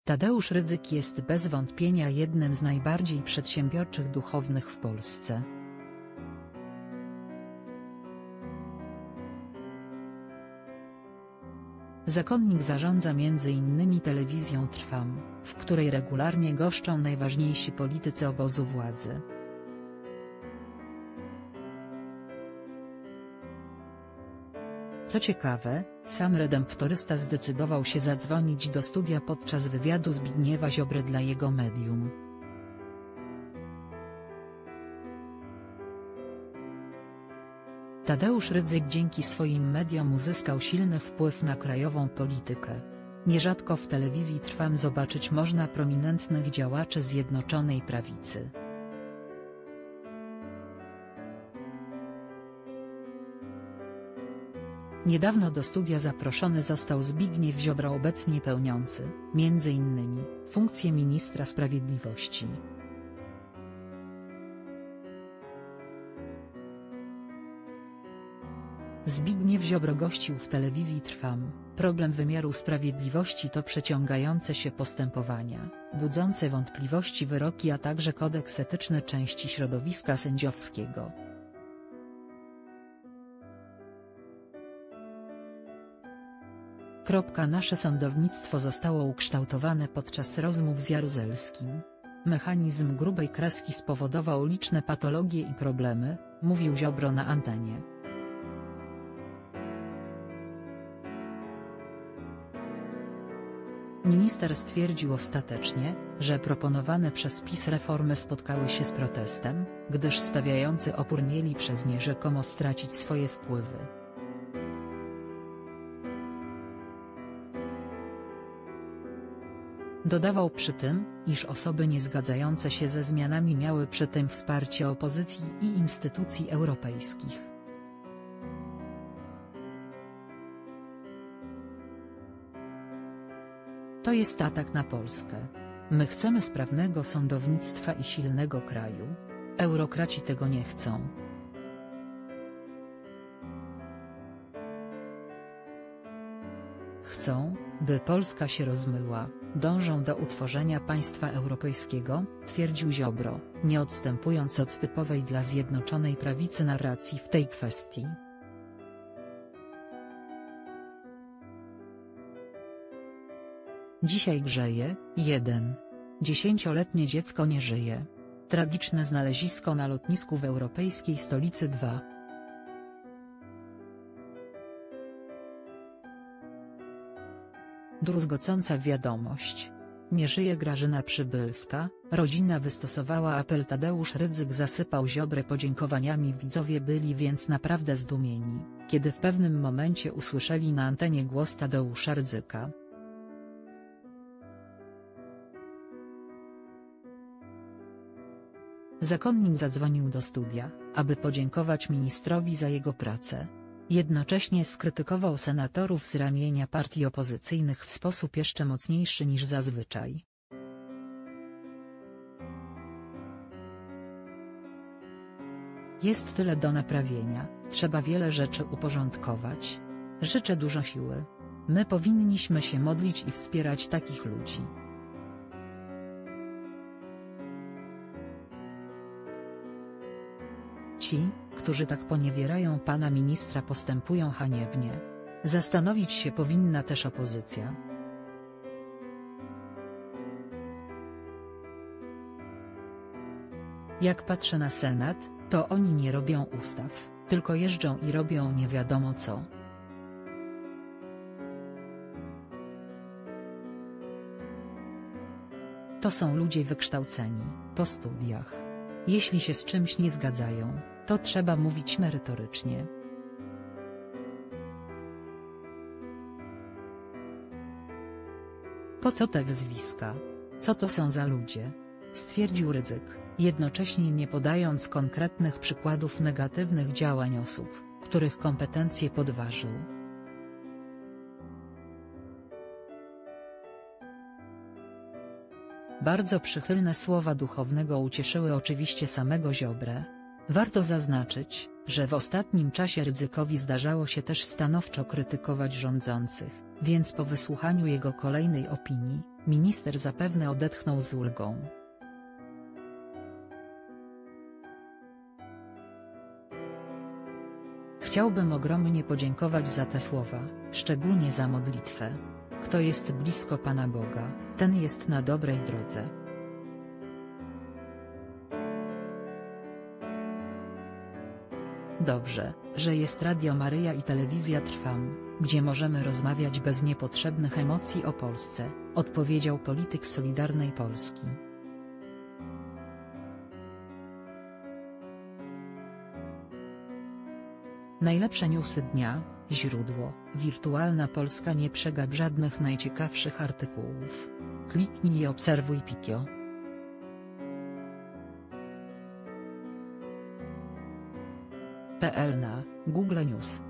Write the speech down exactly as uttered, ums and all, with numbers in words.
Tadeusz Rydzyk jest bez wątpienia jednym z najbardziej przedsiębiorczych duchownych w Polsce. Zakonnik zarządza między innymi telewizją Trwam, w której regularnie goszczą najważniejsi politycy obozu władzy. Co ciekawe, sam redemptorysta zdecydował się zadzwonić do studia podczas wywiadu Zbigniewa Ziobry dla jego medium. Tadeusz Rydzyk dzięki swoim mediom uzyskał silny wpływ na krajową politykę. Nierzadko w telewizji Trwam zobaczyć można prominentnych działaczy Zjednoczonej Prawicy. Niedawno do studia zaproszony został Zbigniew Ziobro, obecnie pełniący, między innymi, funkcję ministra sprawiedliwości. Zbigniew Ziobro gościł w telewizji Trwam. Problem wymiaru sprawiedliwości to przeciągające się postępowania, budzące wątpliwości wyroki, a także kodeks etyczny części środowiska sędziowskiego. Nasze sądownictwo zostało ukształtowane podczas rozmów z Jaruzelskim. Mechanizm grubej kreski spowodował liczne patologie i problemy, mówił Ziobro na antenie. Minister stwierdził ostatecznie, że proponowane przez PiS reformy spotkały się z protestem, gdyż stawiający opór mieli przez nie rzekomo stracić swoje wpływy. Dodawał przy tym, iż osoby niezgadzające się ze zmianami miały przy tym wsparcie opozycji i instytucji europejskich. To jest atak na Polskę. My chcemy sprawnego sądownictwa i silnego kraju. Eurokraci tego nie chcą. Chcą, by Polska się rozmyła, dążą do utworzenia państwa europejskiego, twierdził Ziobro, nie odstępując od typowej dla Zjednoczonej Prawicy narracji w tej kwestii. Dzisiaj grzeje, jeden. Dziesięcioletnie dziecko nie żyje. Tragiczne znalezisko na lotnisku w europejskiej stolicy dwa. Druzgocąca wiadomość. Nie żyje Grażyna Przybylska, rodzina wystosowała apel. Tadeusz Rydzyk zasypał Ziobrę podziękowaniami. Widzowie byli więc naprawdę zdumieni, kiedy w pewnym momencie usłyszeli na antenie głos Tadeusza Rydzyka. Zakonnik zadzwonił do studia, aby podziękować ministrowi za jego pracę. Jednocześnie skrytykował senatorów z ramienia partii opozycyjnych w sposób jeszcze mocniejszy niż zazwyczaj. Jest tyle do naprawienia, trzeba wiele rzeczy uporządkować. Życzę dużo siły. My powinniśmy się modlić i wspierać takich ludzi. Ci, którzy tak poniewierają pana ministra, postępują haniebnie. Zastanowić się powinna też opozycja. Jak patrzę na Senat, to oni nie robią ustaw, tylko jeżdżą i robią nie wiadomo co. To są ludzie wykształceni, po studiach. Jeśli się z czymś nie zgadzają, to trzeba mówić merytorycznie. Po co te wyzwiska? Co to są za ludzie? Stwierdził Rydzyk, jednocześnie nie podając konkretnych przykładów negatywnych działań osób, których kompetencje podważył. Bardzo przychylne słowa duchownego ucieszyły oczywiście samego Ziobrę. Warto zaznaczyć, że w ostatnim czasie Rydzykowi zdarzało się też stanowczo krytykować rządzących, więc po wysłuchaniu jego kolejnej opinii, Minister zapewne odetchnął z ulgą. Chciałbym ogromnie podziękować za te słowa, szczególnie za modlitwę. Kto jest blisko Pana Boga, ten jest na dobrej drodze. Dobrze, że jest Radio Maryja i Telewizja Trwam, gdzie możemy rozmawiać bez niepotrzebnych emocji o Polsce, odpowiedział polityk Solidarnej Polski. Najlepsze newsy dnia, źródło, Wirtualna Polska. Nie przegap żadnych najciekawszych artykułów. Kliknij i obserwuj Pikio. P L na Google News.